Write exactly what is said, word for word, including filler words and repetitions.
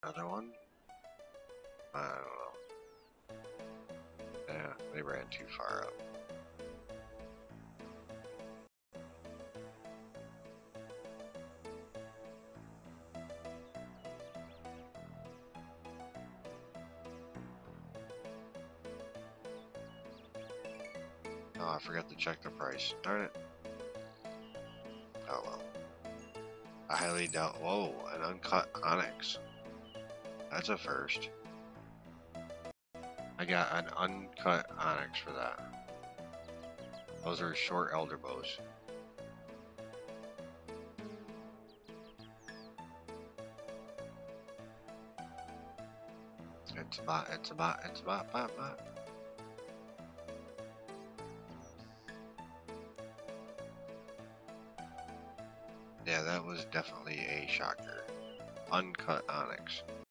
Another one? I don't know. Yeah, they ran too far up. Oh, I forgot to check the price. Darn it. Oh well. I highly doubt. Whoa, an uncut Onyx. That's a first. I got an uncut Onyx for that. Those are short elder bows. It's a bot, it's a bot, it's a bot, bot, bot. Yeah, that was definitely a shocker. Uncut Onyx.